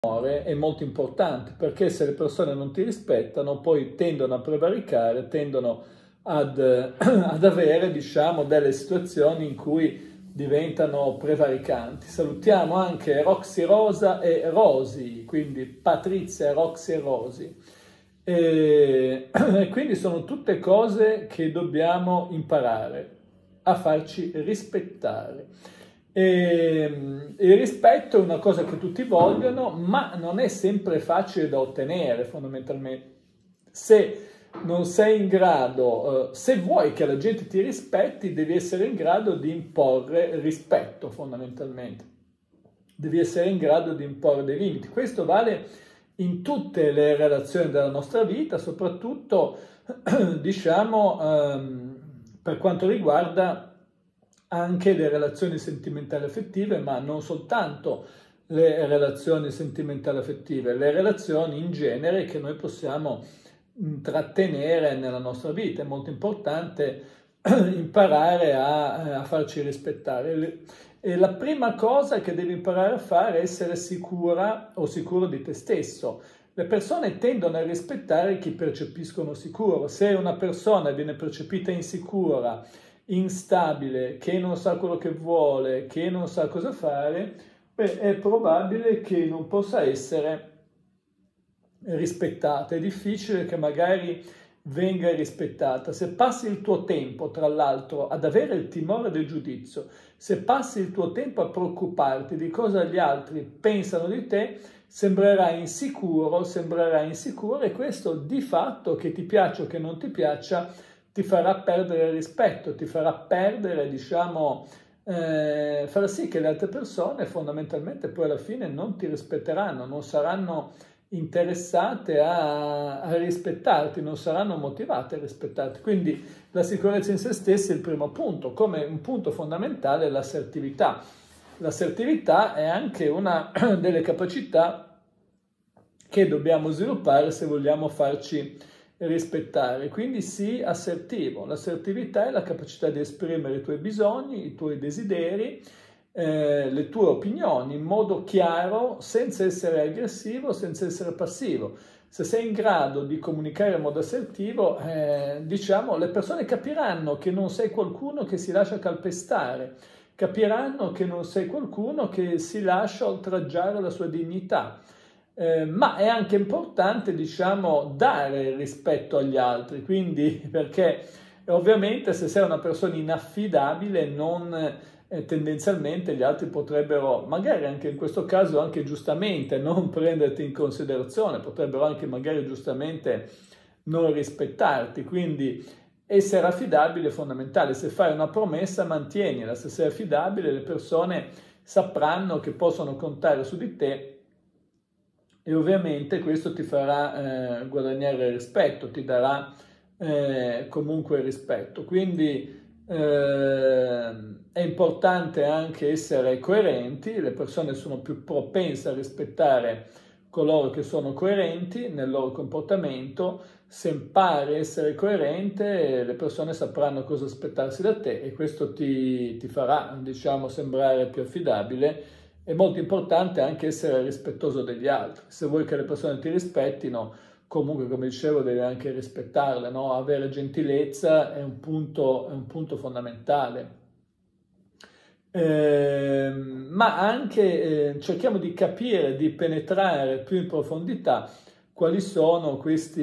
è molto importante, perché se le persone non ti rispettano poi tendono a prevaricare, tendono ad avere, diciamo, delle situazioni in cui diventano prevaricanti. Salutiamo anche Roxy Rosa e Rosy, quindi Patrizia, Roxy e Rosy. E quindi sono tutte cose che dobbiamo imparare a farci rispettare. Il rispetto è una cosa che tutti vogliono, ma non è sempre facile da ottenere, fondamentalmente. Se non sei in grado, se vuoi che la gente ti rispetti, devi essere in grado di imporre rispetto, fondamentalmente. Devi essere in grado di imporre dei limiti. Questo vale in tutte le relazioni della nostra vita, soprattutto, diciamo, per quanto riguarda anche le relazioni sentimentali affettive, ma non soltanto le relazioni sentimentali affettive, le relazioni in genere che noi possiamo trattenere nella nostra vita. È molto importante imparare a farci rispettare. E la prima cosa che devi imparare a fare è essere sicura o sicuro di te stesso. Le persone tendono a rispettare chi percepiscono sicuro. Se una persona viene percepita insicura, instabile, che non sa quello che vuole, che non sa cosa fare, beh, è probabile che non possa essere rispettata. È difficile che magari venga rispettata. Se passi il tuo tempo, tra l'altro, ad avere il timore del giudizio, se passi il tuo tempo a preoccuparti di cosa gli altri pensano di te, sembrerai insicuro e questo di fatto, che ti piaccia o che non ti piaccia, ti farà perdere rispetto, ti farà perdere, diciamo, farà sì che le altre persone fondamentalmente poi alla fine non ti rispetteranno, non saranno interessate a rispettarti, non saranno motivate a rispettarti. Quindi la sicurezza in se stessi è il primo punto, come un punto fondamentale l'assertività. L'assertività è anche una delle capacità che dobbiamo sviluppare se vogliamo farci rispettare. Quindi sii assertivo. L'assertività è la capacità di esprimere i tuoi bisogni, i tuoi desideri, le tue opinioni in modo chiaro, senza essere aggressivo, senza essere passivo. Se sei in grado di comunicare in modo assertivo, diciamo, le persone capiranno che non sei qualcuno che si lascia calpestare, capiranno che non sei qualcuno che si lascia oltraggiare la sua dignità. Ma è anche importante, diciamo, dare rispetto agli altri, quindi perché ovviamente se sei una persona inaffidabile tendenzialmente gli altri potrebbero, magari anche in questo caso anche giustamente, non prenderti in considerazione, potrebbero anche magari giustamente non rispettarti, quindi essere affidabile è fondamentale. Se fai una promessa mantienila, se sei affidabile le persone sapranno che possono contare su di te e ovviamente questo ti farà guadagnare rispetto, ti darà comunque rispetto. Quindi è importante anche essere coerenti, le persone sono più propense a rispettare coloro che sono coerenti nel loro comportamento. Se impari a essere coerente, le persone sapranno cosa aspettarsi da te e questo ti farà, diciamo, sembrare più affidabile. È molto importante anche essere rispettoso degli altri. Se vuoi che le persone ti rispettino, comunque, come dicevo, devi anche rispettarle, no? Avere gentilezza è un punto fondamentale. Ma anche cerchiamo di capire, di penetrare più in profondità quali sono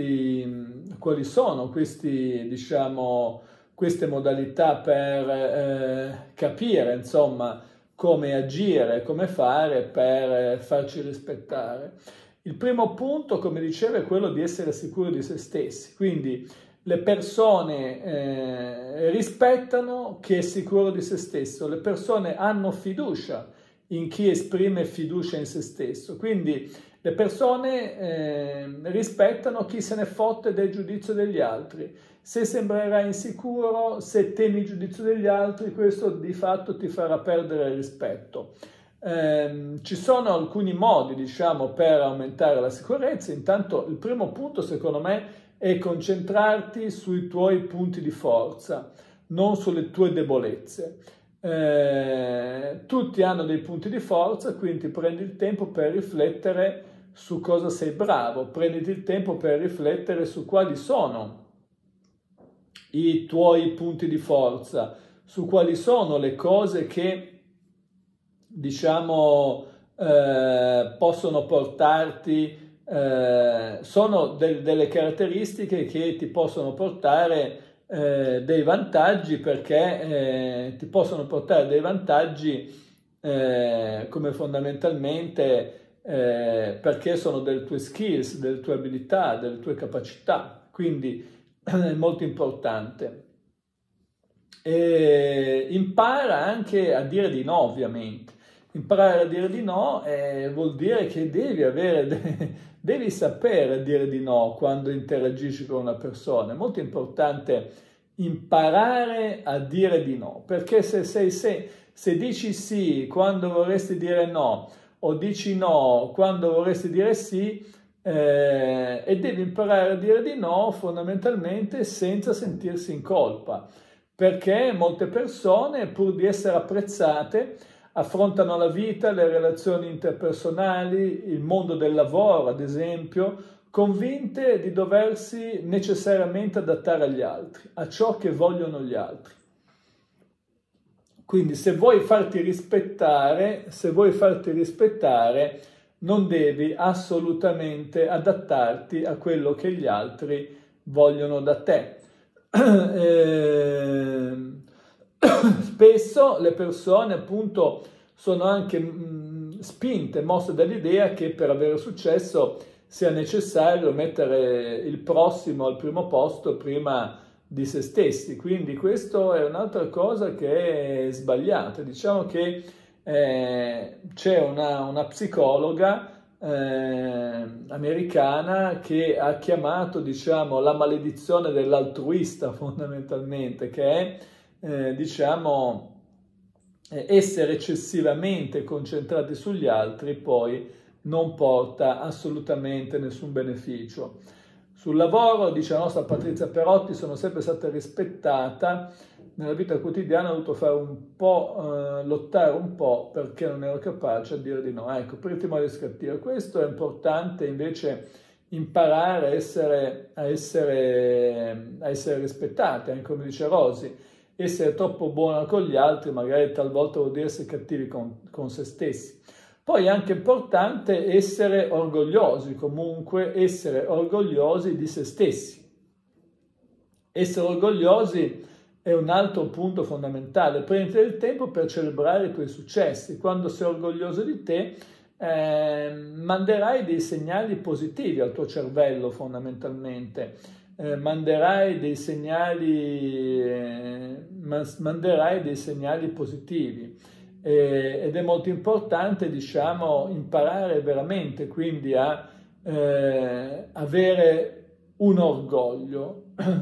questi, diciamo, queste modalità per capire, insomma, come agire, come fare per farci rispettare. Il primo punto, come dicevo, è quello di essere sicuri di se stessi, quindi le persone rispettano chi è sicuro di se stesso, le persone hanno fiducia in chi esprime fiducia in se stesso, quindi le persone rispettano chi se ne fotte del giudizio degli altri. Se sembrerai insicuro, se temi il giudizio degli altri, questo di fatto ti farà perdere il rispetto. Ci sono alcuni modi, diciamo, per aumentare la sicurezza. Intanto il primo punto, secondo me, è concentrarti sui tuoi punti di forza, non sulle tue debolezze. Tutti hanno dei punti di forza, quindi prendi il tempo per riflettere su cosa sei bravo, prenditi il tempo per riflettere su quali sono i tuoi punti di forza, su quali sono le cose che, diciamo, possono portarti, sono delle caratteristiche che ti possono portare dei vantaggi, perché ti possono portare dei vantaggi come fondamentalmente perché sono delle tue skills, delle tue abilità, delle tue capacità, quindi è molto importante. E impara anche a dire di no, ovviamente. Imparare a dire di no vuol dire che devi sapere dire di no quando interagisci con una persona. È molto importante imparare a dire di no, perché se dici sì quando vorresti dire no, o dici no quando vorresti dire sì, e devi imparare a dire di no fondamentalmente senza sentirsi in colpa, perché molte persone, pur di essere apprezzate, affrontano la vita, le relazioni interpersonali, il mondo del lavoro, ad esempio, convinte di doversi necessariamente adattare agli altri, a ciò che vogliono gli altri. Quindi se vuoi farti rispettare, non devi assolutamente adattarti a quello che gli altri vogliono da te. Spesso le persone appunto sono anche spinte, mosse dall'idea che per avere successo sia necessario mettere il prossimo al primo posto prima di se stessi, quindi questo è un'altra cosa che è sbagliata. Diciamo che c'è una psicologa americana che ha chiamato, diciamo, la maledizione dell'altruista fondamentalmente, che è, diciamo, essere eccessivamente concentrati sugli altri poi non porta assolutamente nessun beneficio. Sul lavoro, dice la nostra Patrizia Perotti, sono sempre stata rispettata. Nella vita quotidiana ho dovuto fare un po', lottare un po' perché non ero capace a dire di no. Ecco, per il timore di scattire. Questo è importante invece imparare a essere rispettati, anche come dice Rosy. Essere troppo buona con gli altri magari talvolta vuol dire essere cattivi con se stessi. Poi è anche importante essere orgogliosi, comunque essere orgogliosi di se stessi. Essere orgogliosi è un altro punto fondamentale. Prenditi del tempo per celebrare i tuoi successi. Quando sei orgoglioso di te, manderai dei segnali positivi al tuo cervello fondamentalmente. Manderai dei segnali positivi. Ed è molto importante, diciamo, imparare veramente quindi a avere un orgoglio.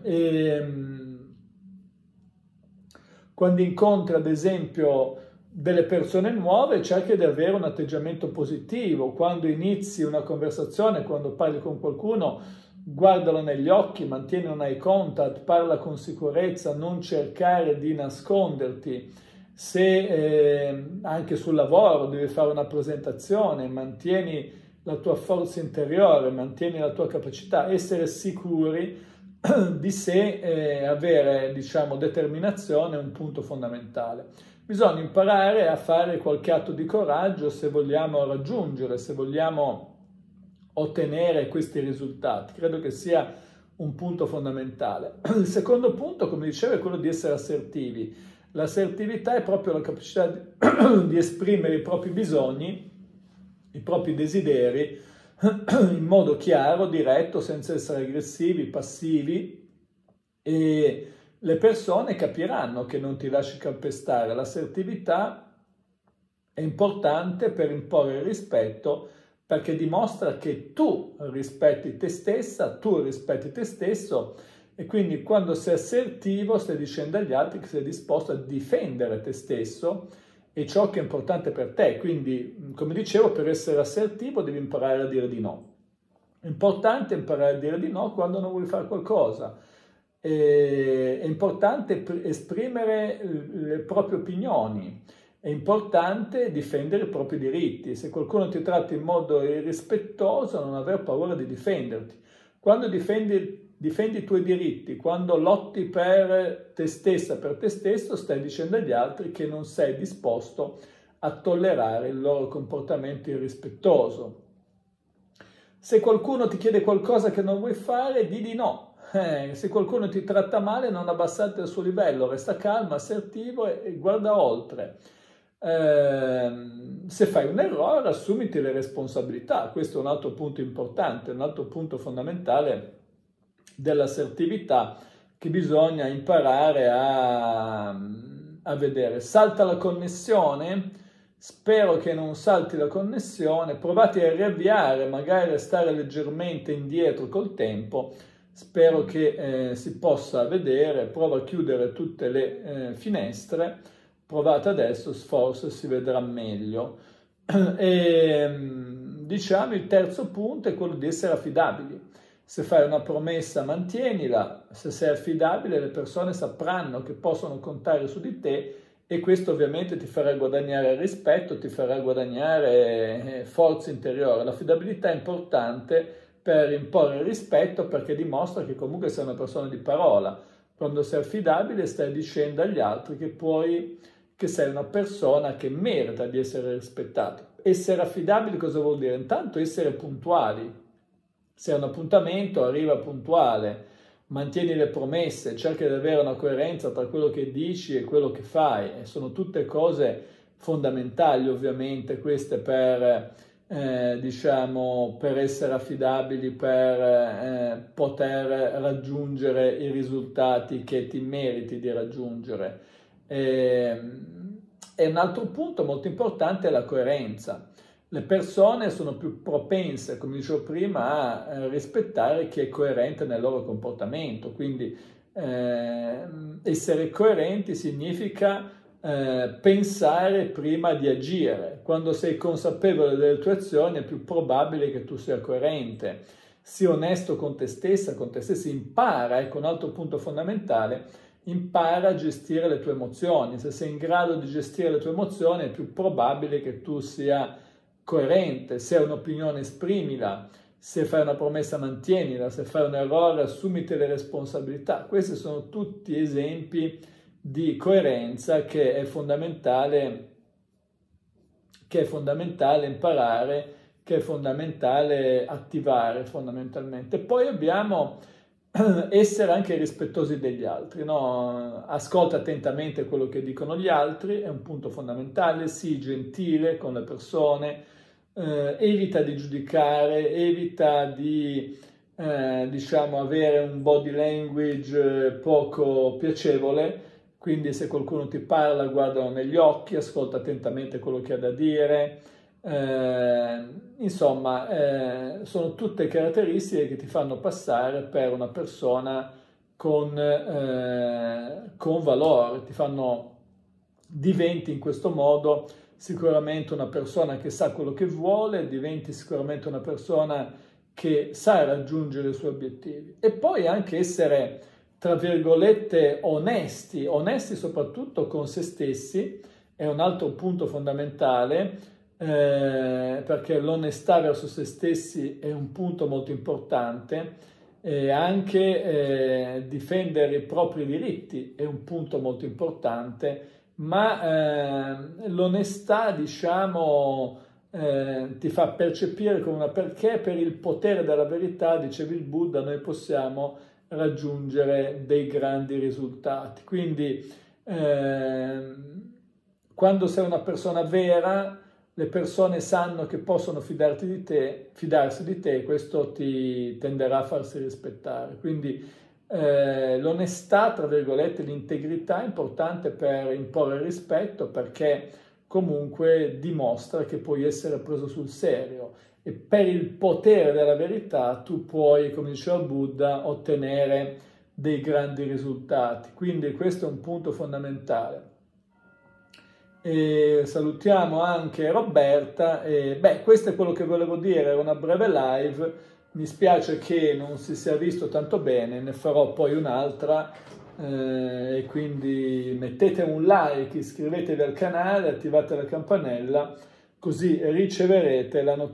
Quando incontri ad esempio delle persone nuove, cerchi di avere un atteggiamento positivo. Quando inizi una conversazione, quando parli con qualcuno, guardalo negli occhi, mantieni un eye contact, parla con sicurezza, non cercare di nasconderti. Se anche sul lavoro devi fare una presentazione, mantieni la tua forza interiore, mantieni la tua capacità, essere sicuri di sé, avere, diciamo, determinazione è un punto fondamentale. Bisogna imparare a fare qualche atto di coraggio se vogliamo raggiungere, se vogliamo ottenere questi risultati. Credo che sia un punto fondamentale. Il secondo punto, come dicevo, è quello di essere assertivi. L'assertività è proprio la capacità di esprimere i propri bisogni, i propri desideri in modo chiaro, diretto, senza essere aggressivi, passivi, e le persone capiranno che non ti lasci calpestare. L'assertività è importante per imporre il rispetto, perché dimostra che tu rispetti te stessa, tu rispetti te stesso, e quindi quando sei assertivo stai dicendo agli altri che sei disposto a difendere te stesso e ciò che è importante per te. Quindi, come dicevo, per essere assertivo devi imparare a dire di no. È importante imparare a dire di no quando non vuoi fare qualcosa. È importante esprimere le proprie opinioni. È importante difendere i propri diritti. Se qualcuno ti tratta in modo irrispettoso, non aver paura di difenderti. Quando difendi i tuoi diritti, quando lotti per te stessa, per te stesso, stai dicendo agli altri che non sei disposto a tollerare il loro comportamento irrispettoso. Se qualcuno ti chiede qualcosa che non vuoi fare, di no. Se qualcuno ti tratta male, non abbassate il suo livello, resta calmo, assertivo e guarda oltre. Se fai un errore, assumiti le responsabilità. Questo è un altro punto importante, un altro punto fondamentale dell'assertività che bisogna imparare a vedere. Salta la connessione? Spero che non salti la connessione, provate a riavviare, magari a stare leggermente indietro col tempo, spero che si possa vedere, prova a chiudere tutte le finestre, provate adesso, forse si vedrà meglio. Diciamo il terzo punto è quello di essere affidabili. Se fai una promessa, mantienila, se sei affidabile le persone sapranno che possono contare su di te e questo ovviamente ti farà guadagnare rispetto, ti farà guadagnare forza interiore. L'affidabilità è importante per imporre il rispetto perché dimostra che comunque sei una persona di parola. Quando sei affidabile stai dicendo agli altri che sei una persona che merita di essere rispettata. Essere affidabili cosa vuol dire? Intanto essere puntuali. Se è un appuntamento, arriva puntuale. Mantieni le promesse, cerca di avere una coerenza tra quello che dici e quello che fai. E sono tutte cose fondamentali, ovviamente, queste per essere affidabili, per poter raggiungere i risultati che ti meriti di raggiungere. E un altro punto molto importante è la coerenza. Le persone sono più propense, come dicevo prima, a rispettare chi è coerente nel loro comportamento. Quindi essere coerenti significa pensare prima di agire. Quando sei consapevole delle tue azioni è più probabile che tu sia coerente. Sii onesto con te stessa, impara, ecco un altro punto fondamentale, impara a gestire le tue emozioni. Se sei in grado di gestire le tue emozioni è più probabile che tu sia coerente. Se hai un'opinione esprimila, se fai una promessa mantienila, se fai un errore assumiti le responsabilità. Questi sono tutti esempi di coerenza che è fondamentale imparare, che è fondamentale attivare fondamentalmente. Poi abbiamo essere anche rispettosi degli altri, no? Ascolta attentamente quello che dicono gli altri, è un punto fondamentale, sii gentile con le persone, evita di giudicare, evita di avere un body language poco piacevole, quindi se qualcuno ti parla guardalo negli occhi, ascolta attentamente quello che ha da dire. Sono tutte caratteristiche che ti fanno passare per una persona con valore, diventi in questo modo sicuramente una persona che sa quello che vuole, diventi sicuramente una persona che sa raggiungere i suoi obiettivi. E poi anche essere, tra virgolette, onesti soprattutto con se stessi, è un altro punto fondamentale, perché l'onestà verso se stessi è un punto molto importante, e anche difendere i propri diritti è un punto molto importante, ma l'onestà, ti fa percepire come perché per il potere della verità, dicevi il Buddha, noi possiamo raggiungere dei grandi risultati. Quindi quando sei una persona vera, le persone sanno che possono fidarsi di te, questo ti tenderà a farsi rispettare. Quindi l'onestà, tra virgolette, l'integrità è importante per imporre rispetto, perché comunque dimostra che puoi essere preso sul serio e per il potere della verità tu puoi, come diceva Buddha, ottenere dei grandi risultati. Quindi questo è un punto fondamentale. E salutiamo anche Roberta. Questo è quello che volevo dire, era una breve live. Mi spiace che non si sia visto tanto bene, ne farò poi un'altra e quindi mettete un like, iscrivetevi al canale, attivate la campanella, così riceverete la notifica